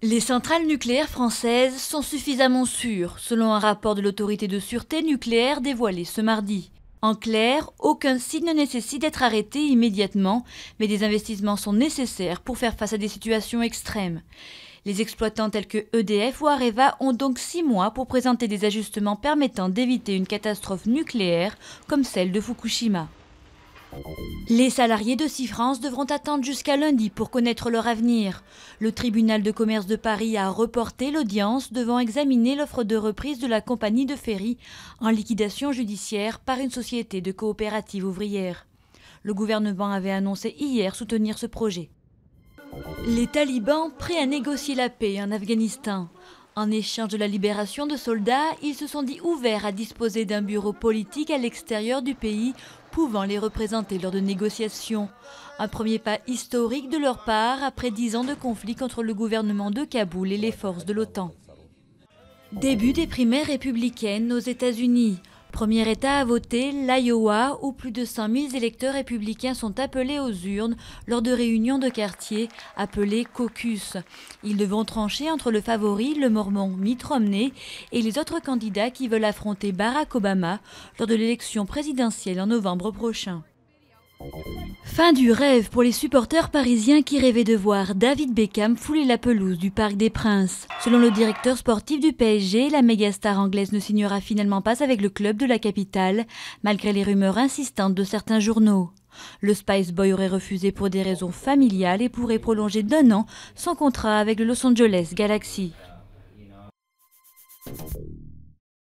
Les centrales nucléaires françaises sont suffisamment sûres, selon un rapport de l'autorité de sûreté nucléaire dévoilé ce mardi. En clair, aucun site ne nécessite d'être arrêté immédiatement, mais des investissements sont nécessaires pour faire face à des situations extrêmes. Les exploitants tels que EDF ou Areva ont donc 6 mois pour présenter des ajustements permettant d'éviter une catastrophe nucléaire comme celle de Fukushima. Les salariés de Cifrance devront attendre jusqu'à lundi pour connaître leur avenir. Le tribunal de commerce de Paris a reporté l'audience devant examiner l'offre de reprise de la compagnie de ferry en liquidation judiciaire par une société de coopérative ouvrière. Le gouvernement avait annoncé hier soutenir ce projet. Les talibans prêts à négocier la paix en Afghanistan. En échange de la libération de soldats, ils se sont dit ouverts à disposer d'un bureau politique à l'extérieur du pays, pouvant les représenter lors de négociations. Un premier pas historique de leur part après 10 ans de conflit contre le gouvernement de Kaboul et les forces de l'OTAN. Début des primaires républicaines aux États-Unis. Premier État à voter, l'Iowa, où plus de 100 000 électeurs républicains sont appelés aux urnes lors de réunions de quartier appelées caucus. Ils devront trancher entre le favori, le mormon Mitt Romney, et les autres candidats qui veulent affronter Barack Obama lors de l'élection présidentielle en novembre prochain. Fin du rêve pour les supporters parisiens qui rêvaient de voir David Beckham fouler la pelouse du Parc des Princes. Selon le directeur sportif du PSG, la mégastar anglaise ne signera finalement pas avec le club de la capitale, malgré les rumeurs insistantes de certains journaux. Le Spice Boy aurait refusé pour des raisons familiales et pourrait prolonger d'1 an son contrat avec le Los Angeles Galaxy.